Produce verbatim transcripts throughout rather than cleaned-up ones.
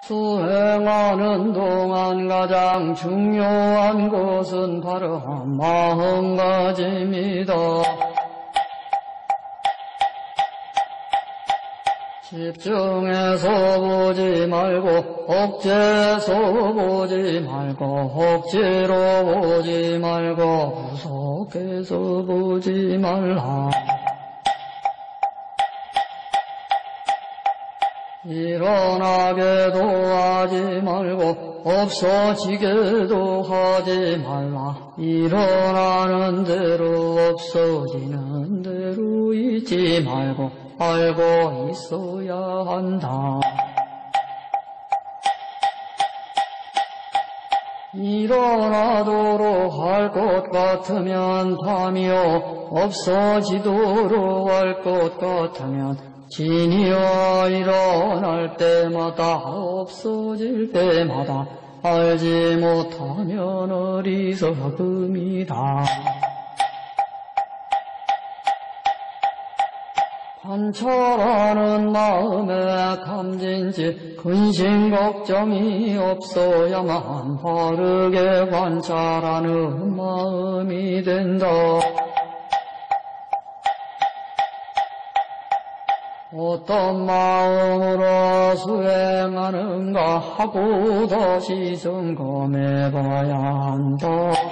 수행하는 동안 가장 중요한 것은 바로 마음가짐이다. 집중해서 보지 말고 억제해서 보지 말고 억지로 보지 말고 구속해서 보지 말라. 일어나게도 하지 말고 없어지게도 하지 말라. 일어나는 대로 없어지는 대로 잊지 말고 알고 있어야 한다. 일어나도록 할 것 같으면 밤이요 없어지도록 할 것 같으면 진이여 일어날 때마다 없어질 때마다 알지 못하면 어리석음이다. 관찰하는 마음에 감진지 근심 걱정이 없어야만 바르게 관찰하는 마음이 된다. 어떤 마음으로 수행하는가 하고 다시 점검해봐야 한다.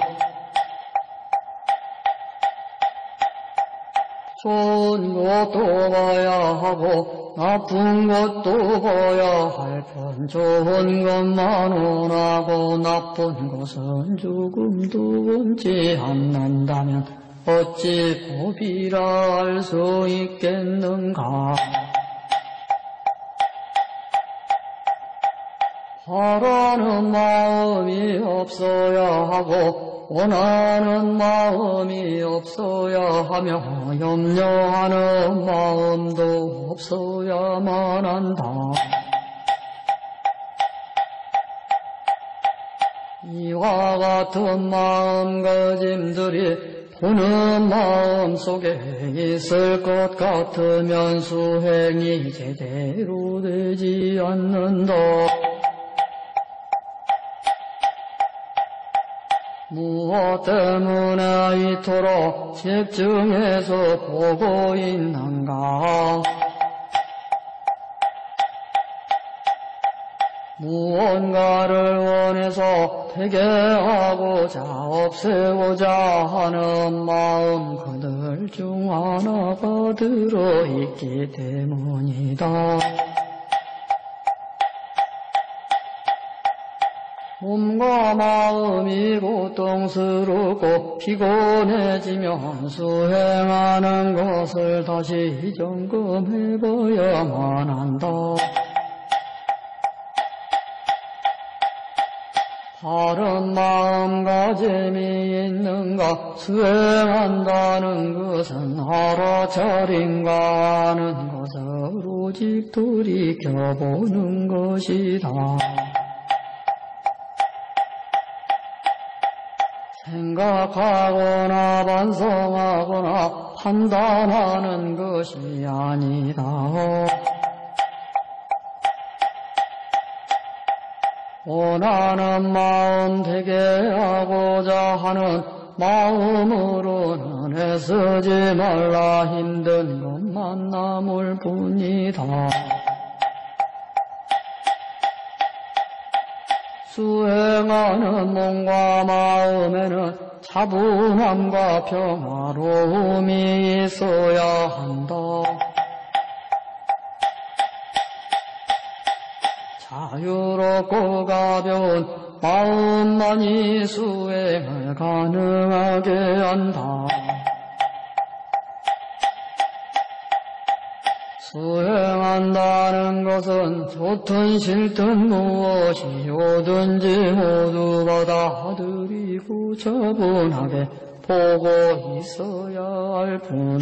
좋은 것도 봐야 하고 나쁜 것도 봐야 할 편. 좋은 것만 원하고 나쁜 것은 조금도 원치 않는다면 어찌 법이라 할 수 있겠는가. 바라는 마음이 없어야 하고 원하는 마음이 없어야 하며 염려하는 마음도 없어야만 한다. 이와 같은 마음가짐들이 보는 마음 속에 있을 것 같으면 수행이 제대로 되지 않는다. 무엇 때문에 이토록 집중해서 보고 있는가. 무언가를 원해서 되게 하고자 없애고자 하는 마음 그들 중 하나가 들어있기 때문이다. 몸과 마음이 고통스럽고 피곤해지면 수행하는 것을 다시 점검해봐야만 한다. 바른 마음가짐이 있는가. 수행한다는 것은 알아차림가 하는 것을 오직 돌이켜보는 것이다. 생각하거나 반성하거나 판단하는 것이 아니다. 원하는 마음 되게 하고자 하는 마음으로는 애쓰지 말라. 힘든 것만 남을 뿐이다. 수행하는 몸과 마음에는 차분함과 평화로움이 있어야 한다. 자유롭고 가벼운 마음만이 수행을 가능하게 한다. 수행한다는 것은 좋든 싫든 무엇이 오든지 모두 받아들이고 차분하게 보고 있어야 할 뿐.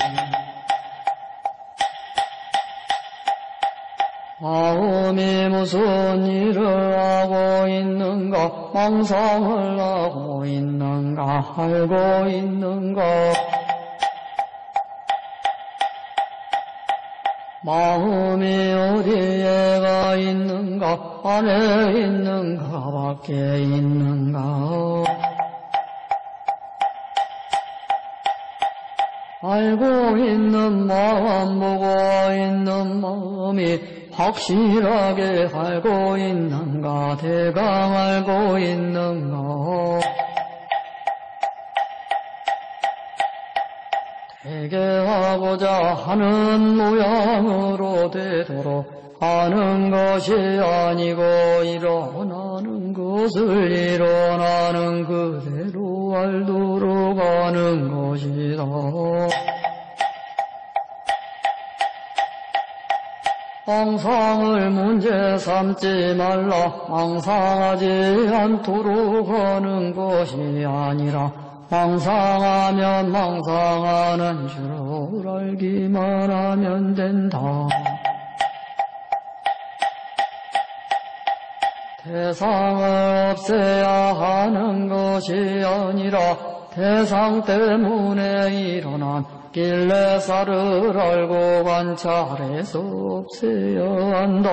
마음이 무슨 일을 하고 있는가, 망상을 하고 있는가, 알고 있는가. 마음이 어디에가 있는가, 안에 있는가, 밖에 있는가. 알고 있는 마음, 보고 있는 마음이 확실하게 알고 있는가, 대강 알고 있는가. 되게 하고자 하는 모양으로 되도록 하는 것이 아니고 일어나는 것을 일어나는 그대로 알도록 하는 것이다. 망상을 문제 삼지 말라. 망상하지 않도록 하는 것이 아니라 망상하면 망상하는 줄 알기만 하면 된다. 대상을 없애야 하는 것이 아니라 대상 때문에 일어난 길레사를 알고 관찰해서 없애야 한다.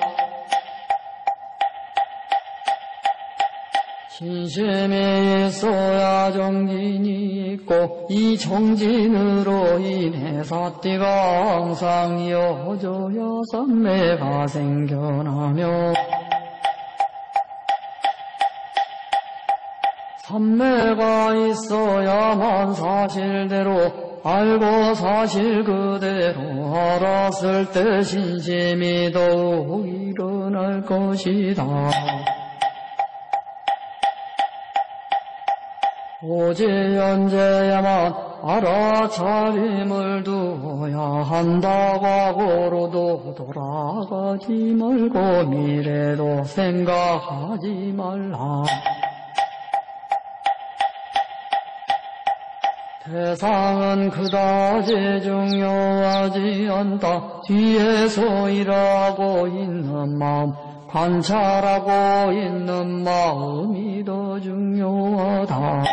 진심이 있어야 정진이 있고 이 정진으로 인해 사띠가 항상 이어져야 삼매가 생겨나며 삼매가 있어야만 사실대로 알고 사실 그대로 알았을 때 신심이 더욱 일어날 것이다. 오직 언제야만 알아차림을 두어야 한다. 과거로도 돌아가지 말고 미래도 생각하지 말라. 대상은 그다지 중요하지 않다. 뒤에서 일하고 있는 마음, 관찰하고 있는 마음이 더 중요하다.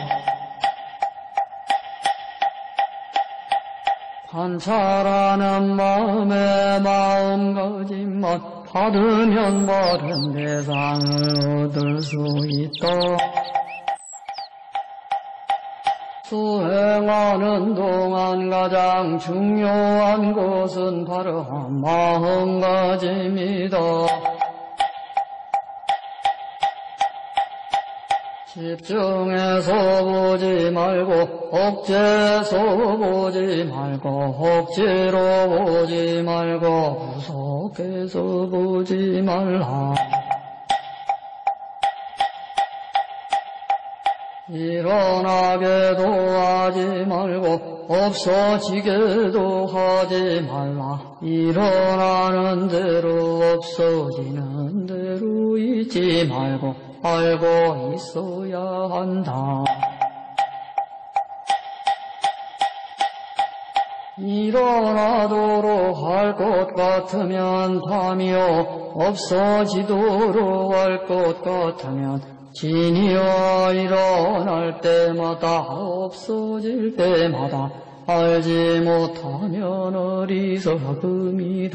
관찰하는 마음의 마음가짐만 받으면 바른 대상을 얻을 수 있다. 수행하는 동안 가장 중요한 것은 바로 마음가짐이다. 집중해서 보지 말고 억제해서 보지 말고 억지로 보지 말고 구속해서 보지 말라. 일어나게도 하지 말고 없어지게도 하지 말라. 일어나는 대로 없어지는 대로 잊지 말고 알고 있어야 한다. 일어나도록 할 것 같으면 밤이요, 없어지도록 할 것 같으면 진이여. 일어날 때마다 없어질 때마다 알지 못하면 어리석음이다.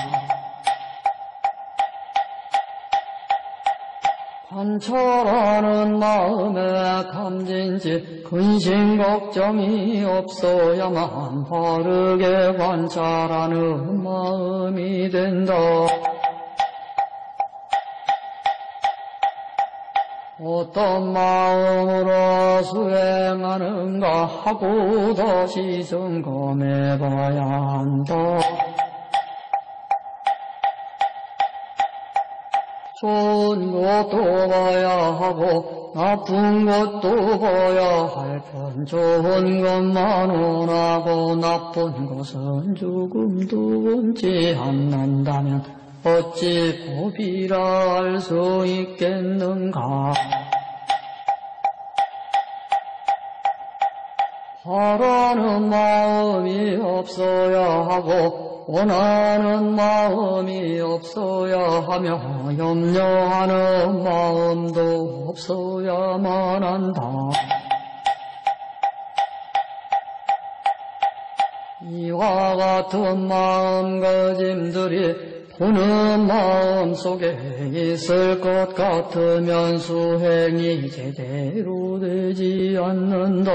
관찰하는 마음에 감진지 근심 걱정이 없어야만 바르게 관찰하는 마음이 된다. 어떤 마음으로 수행하는가 하고 다시 점검해봐야 한다. 좋은 것도 봐야 하고 나쁜 것도 봐야 할 편. 좋은 것만 원하고 나쁜 것은 조금도 원치 않는다면 어찌 법이라 할 수 있겠는가. 바라는 마음이 없어야 하고 원하는 마음이 없어야 하며 염려하는 마음도 없어야만 한다. 이와 같은 마음가짐들이 보는 마음속에 있을 것 같으면 수행이 제대로 되지 않는다.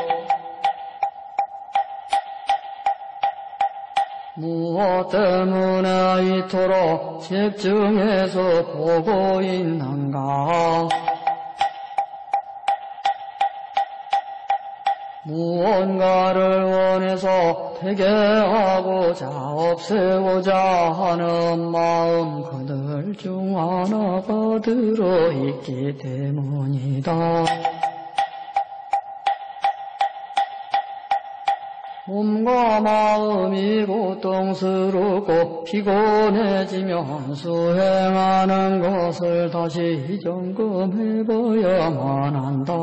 무엇 때문에 이토록 집중해서 보고 있는가? 무언가를 원해서 되게 하고자 없애고자 하는 마음 그들 중 하나가 들어있기 때문이다. 몸과 마음이 고통스럽고 피곤해지면 수행하는 것을 다시 점검해봐야만 한다.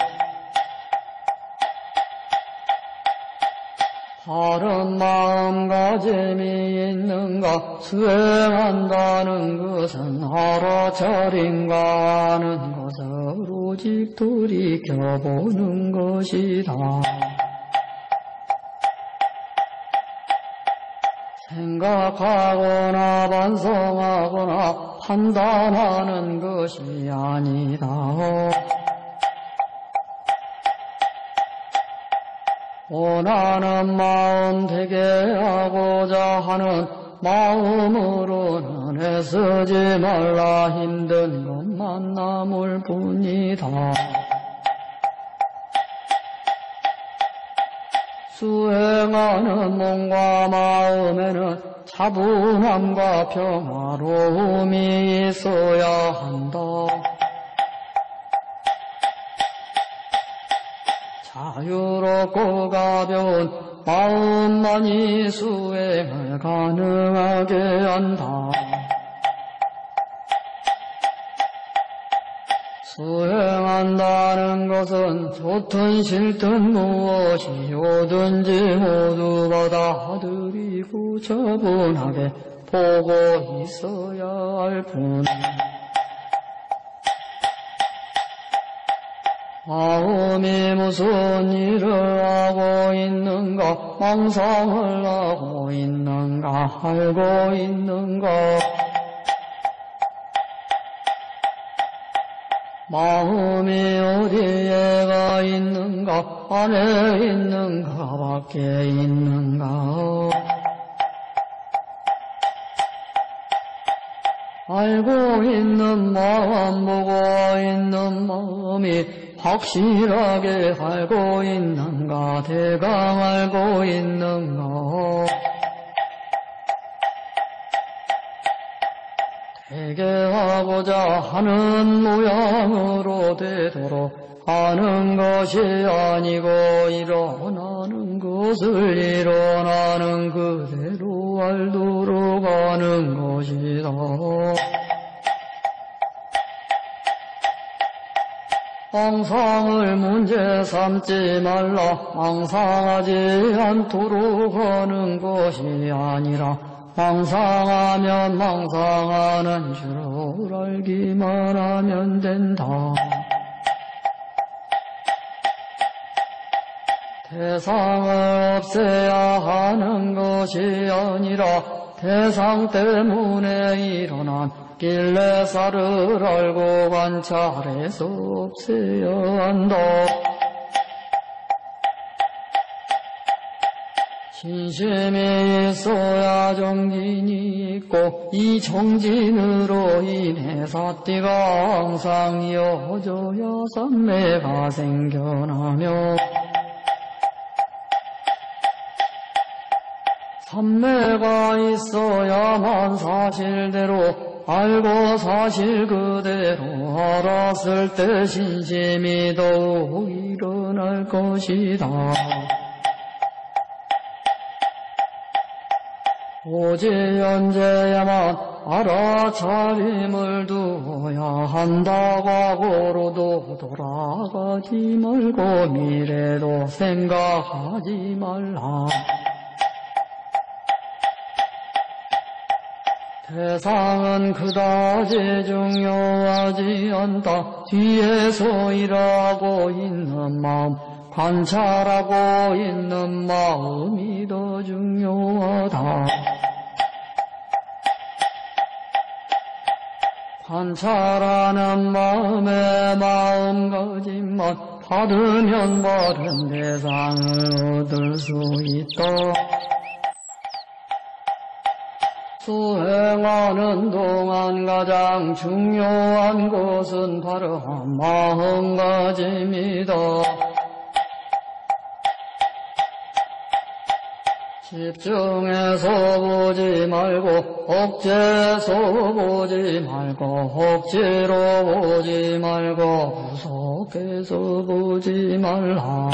바른 마음가짐이 있는가? 수행한다는 것은 알아차린가 하는 것을 오직 돌이켜보는 것이다. 생각하거나 반성하거나 판단하는 것이 아니다. 원하는 마음 되게 하고자 하는 마음으로는 애쓰지 말라. 힘든 것만 남을 뿐이다. 수행하는 몸과 마음에는 차분함과 평화로움이 있어야 한다. 자유롭고 가벼운 마음만이 수행을 가능하게 한다. 수행한다는 것은 좋든 싫든 무엇이 오든지 모두 받아들이고 차분하게 보고 있어야 할 뿐. 마음이 무슨 일을 하고 있는가, 망상을 하고 있는가, 알고 있는가. 마음이 어디에 가 있는가, 안에 있는가, 밖에 있는가. 알고 있는 마음, 보고 있는 마음이 확실하게 알고 있는가, 대강 알고 있는가. 되게 하고자 하는 모양으로 되도록 하는 것이 아니고 일어나는 것을 일어나는 그대로 알도록 하는 것이다. 망상을 문제 삼지 말라. 망상하지 않도록 하는 것이 아니라 망상하면 망상하는 줄 알기만 하면 된다. 대상을 없애야 하는 것이 아니라 대상 때문에 일어난 길레사를 알고 관찰해서 없애야 한다. 진심이 있어야 정진이 있고 이 정진으로 인해 사띠가 항상 이어져야 삼매가 생겨나며 삼매가 있어야만 사실대로 알고 사실 그대로 알았을 때 신심이 더욱 일어날 것이다. 오직 현재야만 알아차림을 두어야 한다. 과거로도 돌아가지 말고 미래도 생각하지 말라. 세상은 그다지 중요하지 않다. 뒤에서 일하고 있는 마음, 관찰하고 있는 마음이 더 중요하다. 관찰하는 마음의 마음가짐만 받으면 바른 대상을 얻을 수 있다. 수행하는 동안 가장 중요한 것은 바로 마음가짐이다. 집중해서 보지 말고 억제해서 보지 말고 억지로 보지 말고 구속해서 보지 말라.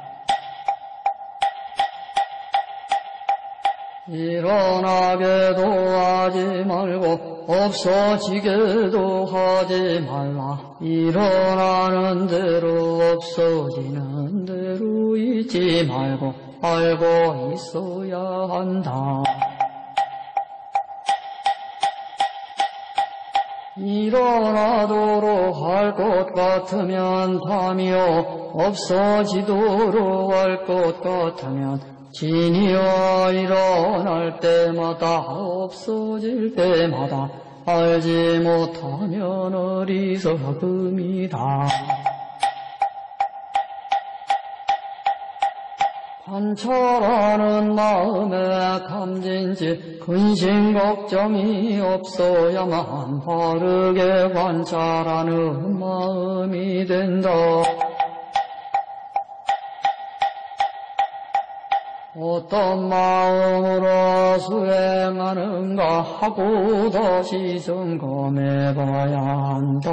일어나게도 하지 말고 없어지게도 하지 말라. 일어나는 대로 없어지는 대로 잊지 말고 알고 있어야 한다. 일어나도록 할 것 같으면 담이요 없어지도록 할 것 같으면 진이여 일어날 때마다 없어질 때마다 알지 못하면 어리석음이다. 관찰하는 마음에 감진지 근심 걱정이 없어야만 바르게 관찰하는 마음이 된다. 어떤 마음으로 수행하는가 하고 다시 점검해봐야 한다.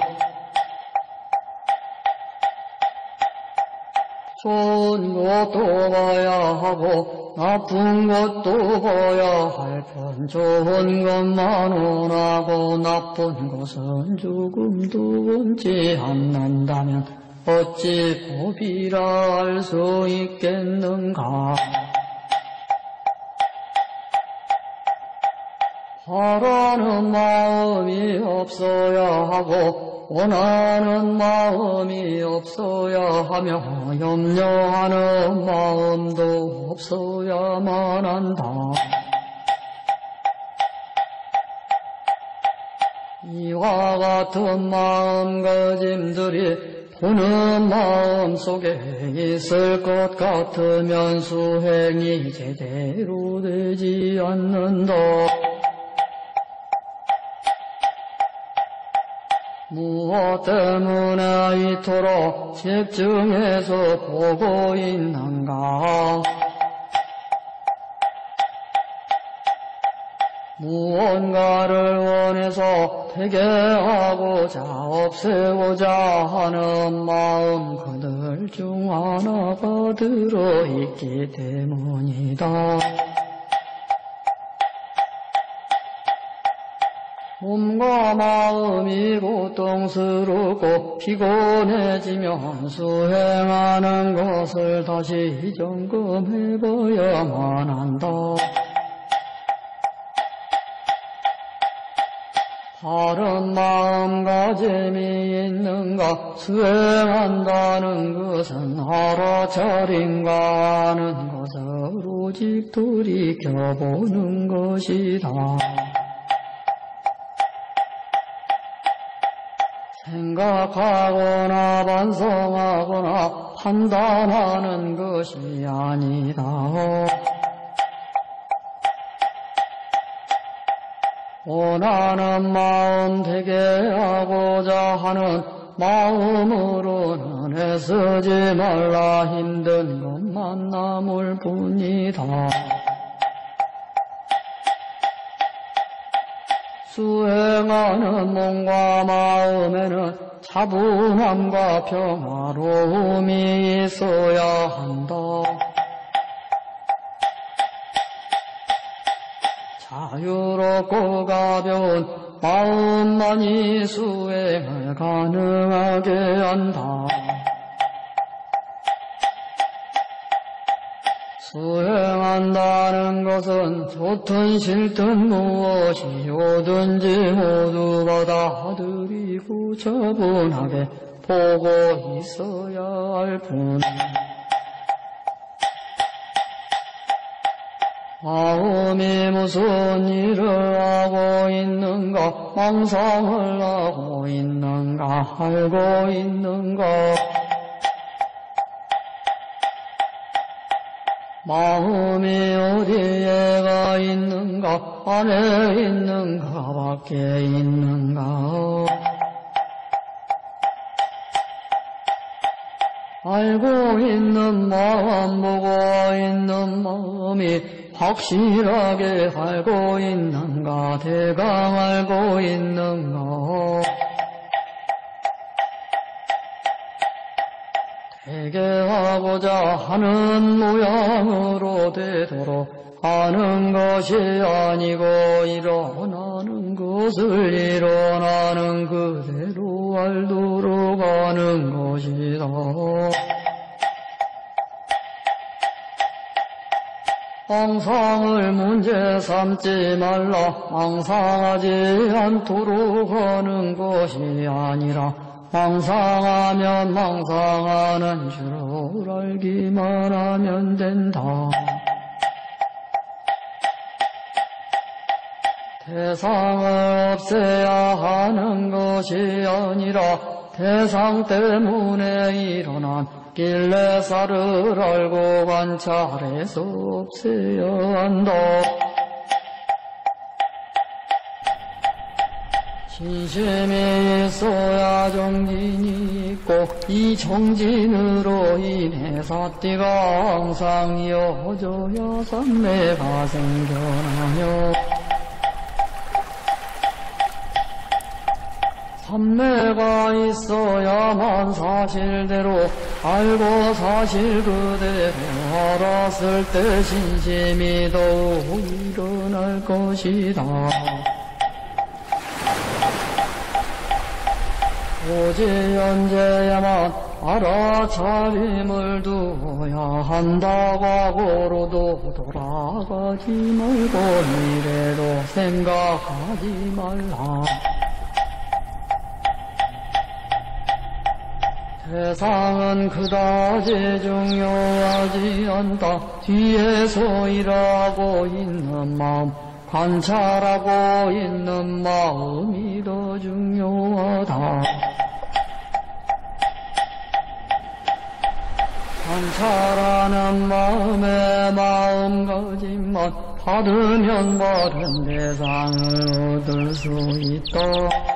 좋은 것도 봐야 하고 나쁜 것도 봐야 할 편. 좋은 것만 원하고 나쁜 것은 조금도 원치 않는다면 어찌 법이라 할 수 있겠는가. 바라는 마음이 없어야 하고 원하는 마음이 없어야 하며 염려하는 마음도 없어야만 한다. 이와 같은 마음가짐들이 보는 마음 속에 있을 것 같으면 수행이 제대로 되지 않는다. 무엇 때문에 이토록 집중해서 보고 있는가. 무언가를 원해서 되게 하고자 없애고자 하는 마음 그들 중 하나가 들어있기 때문이다. 몸과 마음이 고통스럽고 피곤해지면 수행하는 것을 다시 점검해봐야만 한다. 바른 마음가짐이 있는가. 수행한다는 것은 알아차림가 하는 것을 오직 돌이켜보는 것이다. 생각하거나 반성하거나 판단하는 것이 아니다. 원하는 마음 되게 하고자 하는 마음으로는 애쓰지 말라. 힘든 것만 남을 뿐이다. 수행하는 몸과 마음에는 차분함과 평화로움이 있어야 한다. 자유롭고 가벼운 마음만이 수행을 가능하게 한다. 수행한다는 것은 좋든 싫든 무엇이 오든지 모두 받아들이고 차분하게 보고 있어야 할 뿐. 마음이 무슨 일을 하고 있는가, 망상을 하고 있는가, 알고 있는가. 마음이 어디에 가 있는가, 안에 있는가, 밖에 있는가. 알고 있는 마음, 보고 있는 마음이 확실하게 알고 있는가, 대강 알고 있는가. 되게 하고자 하는 모양으로 되도록 하는 것이 아니고, 일어나는 것을 일어나는 그대로 알도록 하는 것이다. 망상을 문제 삼지 말라. 망상하지 않도록 하는 것이 아니라, 망상하면 망상하는 줄 알기만 하면 된다. 대상을 없애야 하는 것이 아니라, 대상 때문에 일어난 길레사를 알고 관찰해서 없애야 한다. 진심이 있어야 정진이 있고, 이 정진으로 인해 사띠가 항상 이어져야 삼매가 생겨나며, 삼매가 있어야만 사실대로 알고 사실 그대로 알았을 때 신심이 더욱 일어날 것이다. 오직 언제야만 알아차림을 두어야 한다. 과거로도 돌아가지 말고 미래로 생각하지 말라. 세상은 그다지 중요하지 않다. 뒤에서 일하고 있는 마음, 관찰하고 있는 마음이 더 중요하다. 관찰하는 마음의 마음가짐만 받으면 바른 대상을 얻을 수 있다.